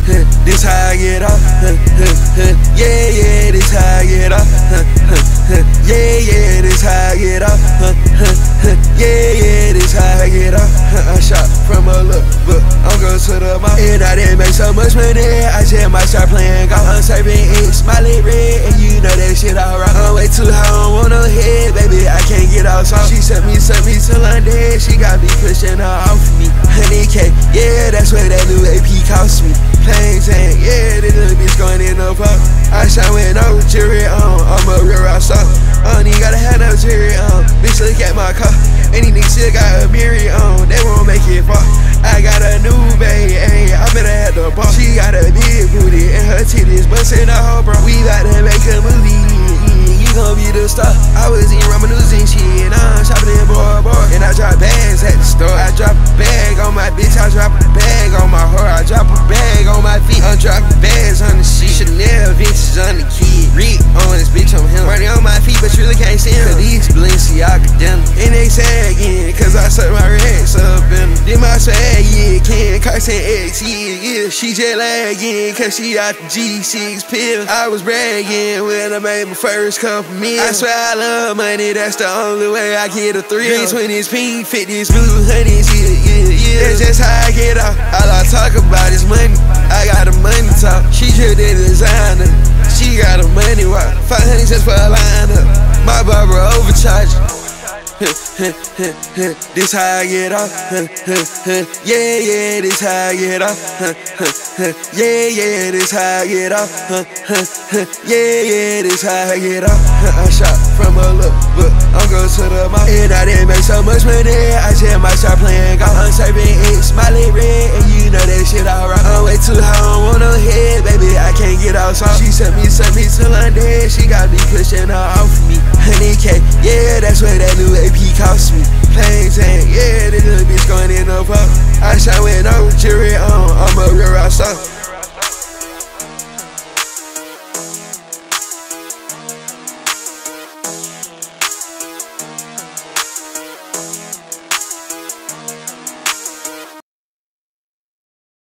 This how I get off. Yeah, yeah, this how I get off. Yeah, yeah, this how I get off. Yeah, yeah, this how I get off. I shot from a look, but I'm going to the mall. And I didn't make so much money, I just might start playing golf. I'm serving X, smiley red, and you know that shit alright. I'm way too high, I don't want no head, baby, I can't get off soft. She sent me till I'm dead, she got me pushing her off me. 100K, yeah, that's what that new AP cost me. Plain Jane, yeah, this little bitch going in the park. I shot with no jewelry on, I'm a real rock star. I don't even gotta have no jewelry on, bitch look at my car. Any nigga still got a mirror on, they won't make it far. I got a new baby, ayy, I better at the bar. She got a big booty and her titties bustin' a whole bra. We about to make a movie, you gon' be the star. I was in ramen noodles and shit, and I'm shopping in Bora Bora. And I drop bags at the store, I drop a bag on my bitch, I drop a bag on my whore, I drop a bag on my feet. I'm dropping bags on the shit, Chanel vintage on the kid. Rick on this bitch, I'm him. Running on my feet, but you really can't see him. Cause these Balenciaga them, and they sagging, cause I suck my racks up in them. Did my swag, yeah, Ken Carson X, yeah, she just lagging, cause she out the G6 pill. I was bragging when I made my first couple meals. I swear I love money, that's the only way I get a thrill. Green 20s, pink 50s, blue honeys, yeah. That's just how I get off. All I talk about is money. I got the money talk. She just did designer. She got a money walk. 500 just for a lineup. My barber overcharged. This how I get off. Yeah, yeah, this how I get off. Yeah, yeah, this how I get off. Yeah, yeah, this how I get off. I shot from a look, but I'm going to the mall. And I didn't make so much money, I just might start playing golf. I'm serving X, smiley red, and you know that shit alright. I'm way too high, I don't want no head, baby, I can't get off soft. She sent me till I'm dead, she got me pushing her off me. 100K, yeah, that's what that new AP cost me. Plain Jane, yeah, this little bitch going in the park. I shot with no